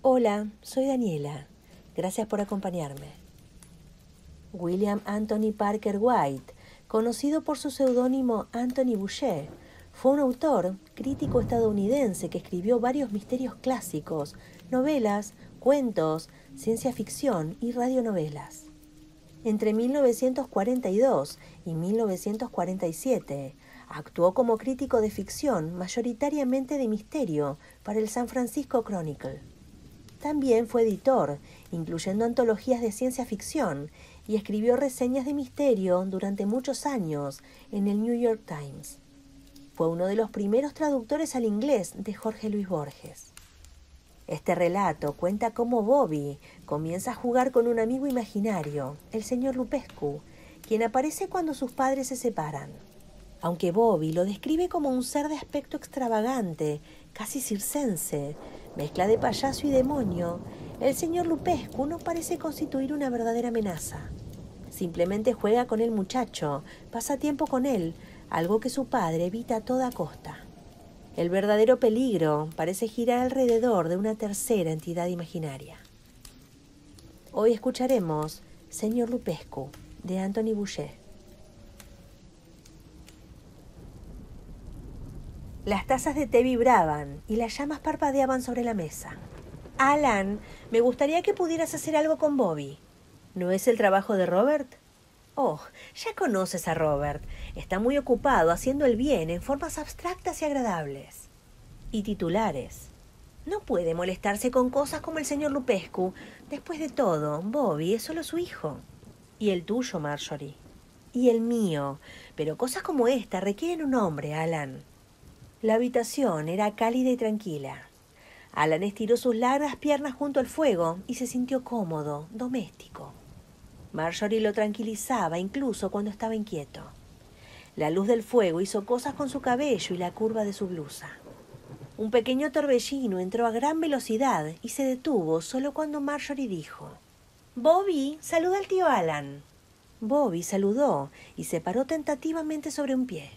Hola, soy Daniela. Gracias por acompañarme. William Anthony Parker White, conocido por su seudónimo Anthony Boucher, fue un autor, crítico estadounidense que escribió varios misterios clásicos, novelas, cuentos, ciencia ficción y radionovelas. Entre 1942 y 1947, actuó como crítico de ficción, mayoritariamente de misterio, para el San Francisco Chronicle. También fue editor, incluyendo antologías de ciencia ficción, y escribió reseñas de misterio durante muchos años en el New York Times. Fue uno de los primeros traductores al inglés de Jorge Luis Borges. Este relato cuenta cómo Bobby comienza a jugar con un amigo imaginario, el señor Lupescu, quien aparece cuando sus padres se separan. Aunque Bobby lo describe como un ser de aspecto extravagante, casi circense, mezcla de payaso y demonio, el señor Lupescu no parece constituir una verdadera amenaza. Simplemente juega con el muchacho, pasa tiempo con él, algo que su padre evita a toda costa. El verdadero peligro parece girar alrededor de una tercera entidad imaginaria. Hoy escucharemos Señor Lupescu, de Anthony Boucher. Las tazas de té vibraban y las llamas parpadeaban sobre la mesa. Alan, me gustaría que pudieras hacer algo con Bobby. ¿No es el trabajo de Robert? Oh, ya conoces a Robert. Está muy ocupado haciendo el bien en formas abstractas y agradables. Y titulares. No puede molestarse con cosas como el señor Lupescu. Después de todo, Bobby es solo su hijo. Y el tuyo, Marjorie. Y el mío. Pero cosas como esta requieren un hombre, Alan. La habitación era cálida y tranquila. Alan estiró sus largas piernas junto al fuego y se sintió cómodo, doméstico. Marjorie lo tranquilizaba incluso cuando estaba inquieto. La luz del fuego hizo cosas con su cabello y la curva de su blusa. Un pequeño torbellino entró a gran velocidad y se detuvo solo cuando Marjorie dijo: «Bobby, saluda al tío Alan». Bobby saludó y se paró tentativamente sobre un pie.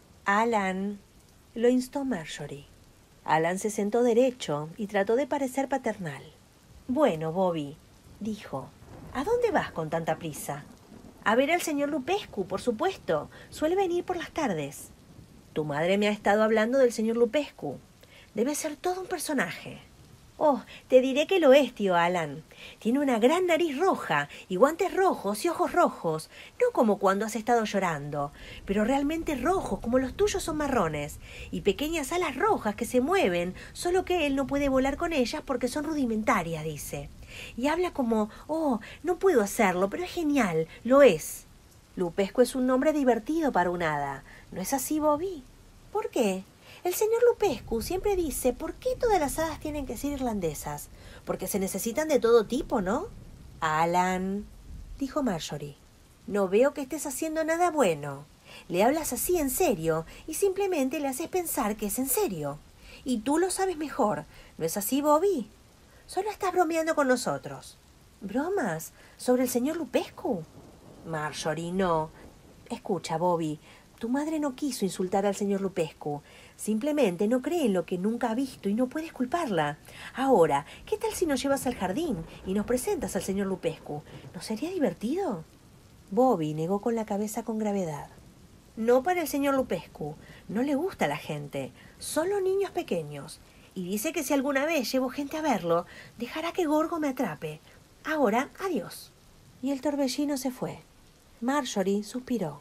«Alan», lo instó Marjorie. Alan se sentó derecho y trató de parecer paternal. «Bueno, Bobby», dijo, «¿a dónde vas con tanta prisa?» «A ver al señor Lupescu, por supuesto. Suele venir por las tardes». «Tu madre me ha estado hablando del señor Lupescu. Debe ser todo un personaje». «Oh, te diré que lo es, tío Alan. Tiene una gran nariz roja y guantes rojos y ojos rojos, no como cuando has estado llorando, pero realmente rojos como los tuyos son marrones, y pequeñas alas rojas que se mueven, solo que él no puede volar con ellas porque son rudimentarias», dice. «Y habla como, oh, no puedo hacerlo, pero es genial, lo es». Lupescu es un nombre divertido para un hada. ¿No es así, Bobby? ¿Por qué? El señor Lupescu siempre dice, ¿por qué todas las hadas tienen que ser irlandesas? Porque se necesitan de todo tipo, ¿no? «Alan», dijo Marjorie, «no veo que estés haciendo nada bueno. Le hablas así en serio y simplemente le haces pensar que es en serio. Y tú lo sabes mejor, ¿no es así, Bobby? Solo estás bromeando con nosotros». «¿Bromas? ¿Sobre el señor Lupescu?» «Marjorie, no. Escucha, Bobby, tu madre no quiso insultar al señor Lupescu. Simplemente no cree en lo que nunca ha visto y no puedes culparla. Ahora, ¿qué tal si nos llevas al jardín y nos presentas al señor Lupescu? ¿No sería divertido?» Bobby negó con la cabeza con gravedad. «No para el señor Lupescu. No le gusta a la gente. Solo niños pequeños. Y dice que si alguna vez llevo gente a verlo, dejará que Gorgo me atrape. Ahora, adiós». Y el torbellino se fue. Marjorie suspiró.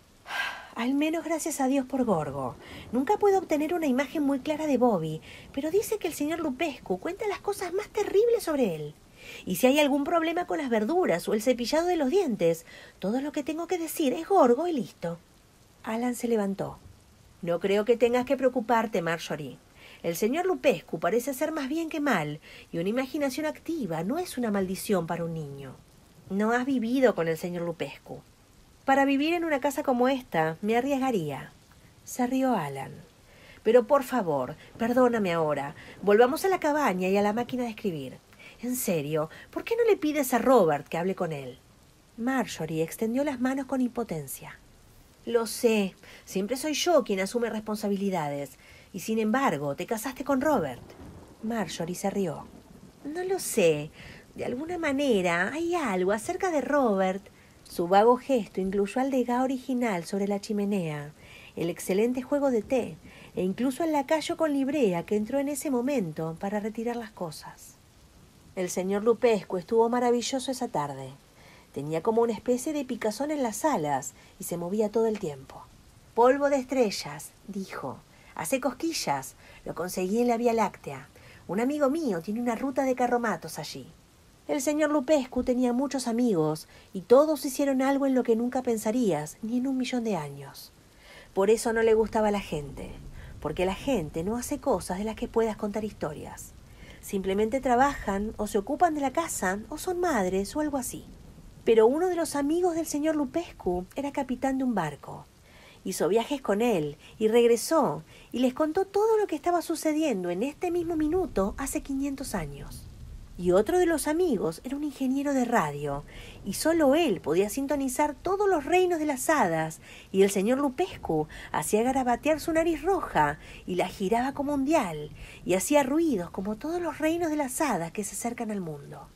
«Al menos gracias a Dios por Gorgo. Nunca puedo obtener una imagen muy clara de Bobby, pero dice que el señor Lupescu cuenta las cosas más terribles sobre él. Y si hay algún problema con las verduras o el cepillado de los dientes, todo lo que tengo que decir es Gorgo y listo». Alan se levantó. «No creo que tengas que preocuparte, Marjorie. El señor Lupescu parece ser más bien que mal, y una imaginación activa no es una maldición para un niño. No has vivido con el señor Lupescu. Para vivir en una casa como esta, me arriesgaría». Se rió Alan. «Pero por favor, perdóname ahora. Volvamos a la cabaña y a la máquina de escribir. En serio, ¿por qué no le pides a Robert que hable con él?» Marjorie extendió las manos con impotencia. «Lo sé. Siempre soy yo quien asume responsabilidades. Y sin embargo, te casaste con Robert». Marjorie se rió. No lo sé. De alguna manera hay algo acerca de Robert. Su vago gesto incluyó al legado original sobre la chimenea, el excelente juego de té e incluso al lacayo con librea que entró en ese momento para retirar las cosas. El señor Lupescu estuvo maravilloso esa tarde. Tenía como una especie de picazón en las alas y se movía todo el tiempo. «Polvo de estrellas», dijo. «Hace cosquillas. Lo conseguí en la Vía Láctea. Un amigo mío tiene una ruta de carromatos allí». El señor Lupescu tenía muchos amigos y todos hicieron algo en lo que nunca pensarías, ni en 1.000.000 de años. Por eso no le gustaba a la gente, porque la gente no hace cosas de las que puedas contar historias. Simplemente trabajan o se ocupan de la casa o son madres o algo así. Pero uno de los amigos del señor Lupescu era capitán de un barco. Hizo viajes con él y regresó y les contó todo lo que estaba sucediendo en este mismo minuto hace 500 años. Y otro de los amigos era un ingeniero de radio, y solo él podía sintonizar todos los reinos de las hadas, y el señor Lupescu hacía garabatear su nariz roja, y la giraba como un dial, y hacía ruidos como todos los reinos de las hadas que se acercan al mundo.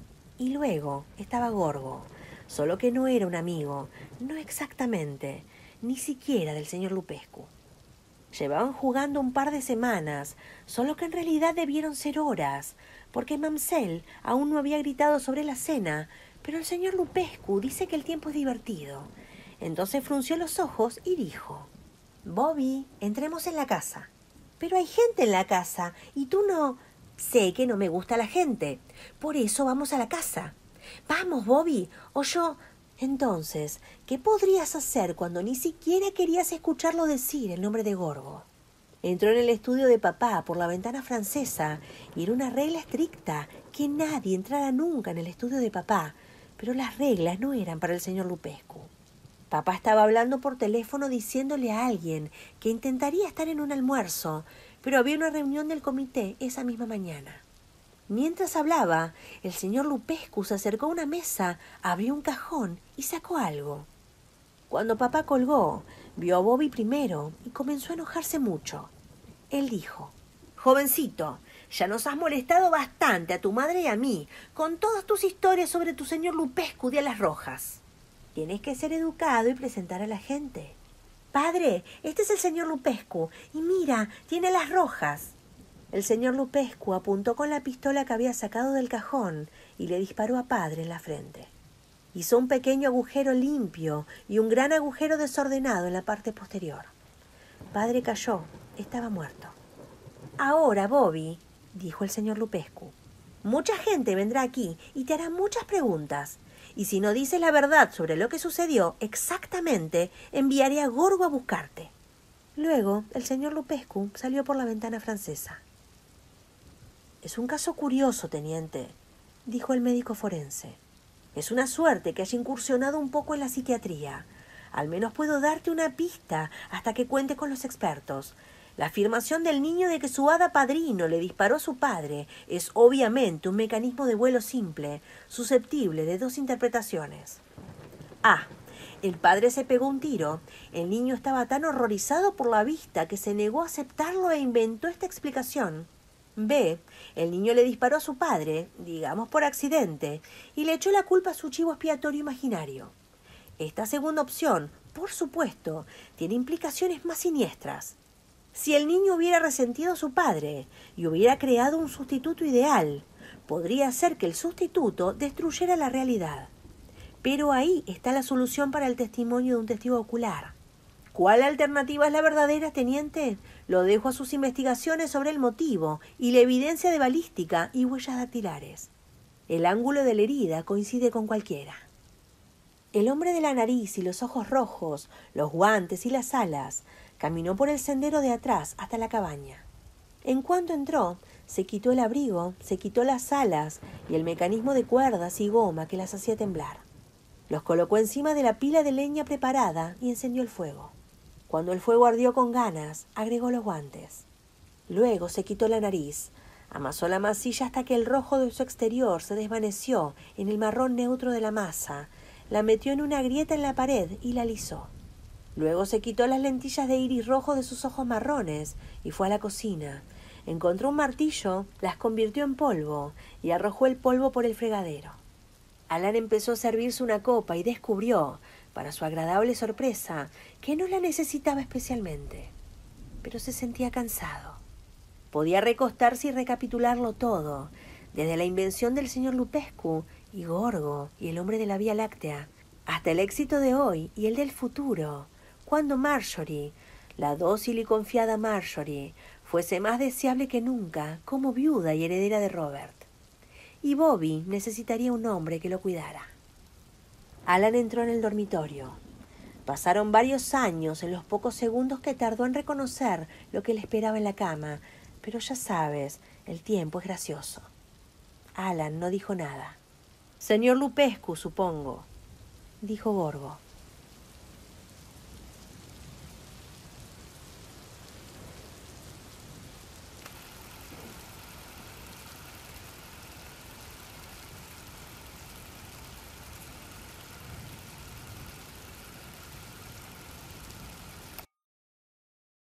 Y luego estaba Gorgo, solo que no era un amigo, no exactamente, ni siquiera del señor Lupescu. Llevaban jugando un par de semanas, solo que en realidad debieron ser horas, porque Mamselle aún no había gritado sobre la cena, pero el señor Lupescu dice que el tiempo es divertido. Entonces frunció los ojos y dijo: «Bobby, entremos en la casa». «Pero hay gente en la casa, y tú no...» «Sé que no me gusta la gente, por eso vamos a la casa». «Vamos, Bobby, o yo...» Entonces, ¿qué podrías hacer cuando ni siquiera querías escucharlo decir el nombre de Gorgo? Entró en el estudio de papá por la ventana francesa y era una regla estricta que nadie entrara nunca en el estudio de papá, pero las reglas no eran para el señor Lupescu. Papá estaba hablando por teléfono diciéndole a alguien que intentaría estar en un almuerzo, pero había una reunión del comité esa misma mañana. Mientras hablaba, el señor Lupescu se acercó a una mesa, abrió un cajón y sacó algo. Cuando papá colgó, vio a Bobby primero y comenzó a enojarse mucho. Él dijo: «Jovencito, ya nos has molestado bastante a tu madre y a mí con todas tus historias sobre tu señor Lupescu de alas rojas. Tienes que ser educado y presentar a la gente. Padre, este es el señor Lupescu y mira, tiene alas rojas». El señor Lupescu apuntó con la pistola que había sacado del cajón y le disparó a padre en la frente. Hizo un pequeño agujero limpio y un gran agujero desordenado en la parte posterior. Padre cayó, estaba muerto. «Ahora, Bobby», dijo el señor Lupescu, «mucha gente vendrá aquí y te hará muchas preguntas. Y si no dices la verdad sobre lo que sucedió exactamente, enviaré a Gorgo a buscarte». Luego, el señor Lupescu salió por la ventana francesa. «Es un caso curioso, teniente», dijo el médico forense. «Es una suerte que haya incursionado un poco en la psiquiatría. Al menos puedo darte una pista hasta que cuente con los expertos. La afirmación del niño de que su hada padrino le disparó a su padre es obviamente un mecanismo de vuelo simple, susceptible de dos interpretaciones. A. El padre se pegó un tiro. El niño estaba tan horrorizado por la vista que se negó a aceptarlo e inventó esta explicación. B. El niño le disparó a su padre, digamos por accidente, y le echó la culpa a su chivo expiatorio imaginario. Esta segunda opción, por supuesto, tiene implicaciones más siniestras. Si el niño hubiera resentido a su padre y hubiera creado un sustituto ideal, podría ser que el sustituto destruyera la realidad. Pero ahí está la solución para el testimonio de un testigo ocular. ¿Cuál alternativa es la verdadera, teniente? Lo dejo a sus investigaciones sobre el motivo y la evidencia de balística y huellas dactilares. El ángulo de la herida coincide con cualquiera. El hombre de la nariz y los ojos rojos, los guantes y las alas, caminó por el sendero de atrás hasta la cabaña. En cuanto entró, se quitó el abrigo, se quitó las alas y el mecanismo de cuerdas y goma que las hacía temblar. Los colocó encima de la pila de leña preparada y encendió el fuego. Cuando el fuego ardió con ganas, agregó los guantes. Luego se quitó la nariz, amasó la masilla hasta que el rojo de su exterior se desvaneció en el marrón neutro de la masa, la metió en una grieta en la pared y la alisó. Luego se quitó las lentillas de iris rojo de sus ojos marrones y fue a la cocina. Encontró un martillo, las convirtió en polvo y arrojó el polvo por el fregadero. Alan empezó a servirse una copa y descubrió, para su agradable sorpresa, que no la necesitaba especialmente, pero se sentía cansado. Podía recostarse y recapitularlo todo, desde la invención del señor Lupescu y Gorgo y el hombre de la Vía Láctea, hasta el éxito de hoy y el del futuro, cuando Marjorie, la dócil y confiada Marjorie, fuese más deseable que nunca como viuda y heredera de Robert. Y Bobby necesitaría un hombre que lo cuidara. Alan entró en el dormitorio. Pasaron varios años en los pocos segundos que tardó en reconocer lo que le esperaba en la cama, pero ya sabes, el tiempo es gracioso. Alan no dijo nada. «Señor Lupescu, supongo», dijo Gorgo.